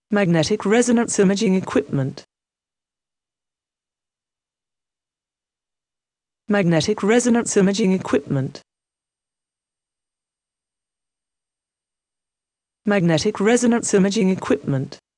Magnetic resonance imaging equipment. Magnetic resonance imaging equipment. Magnetic resonance imaging equipment.